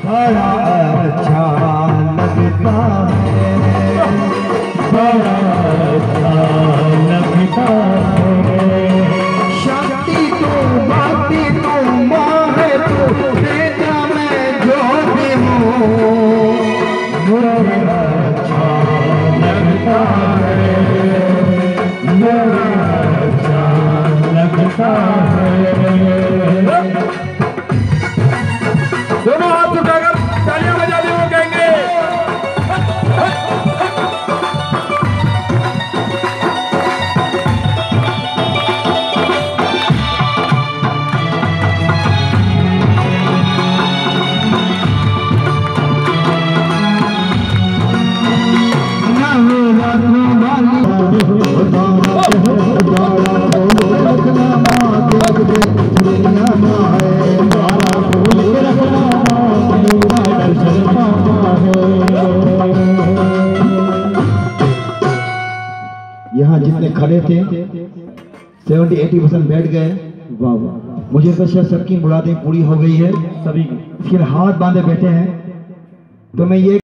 बड़ा अच्छा लगता है, बड़ा अच्छा लगता है। शांति तो बाती तो माँ है तो बेटा मैं जो भी हूँ, बड़ा अच्छा लगता है, बड़ा अच्छा लगता है। दोनों हाथ उठाकर तालियां बजाते हुए कहेंगे यहाँ जितने खड़े थे 70-80% बैठ गए। वाह वाह, मुझे तो शायद सबकी मुरादें पूरी हो गई है, सभी की। फिर हाथ बांधे बैठे हैं, तो मैं ये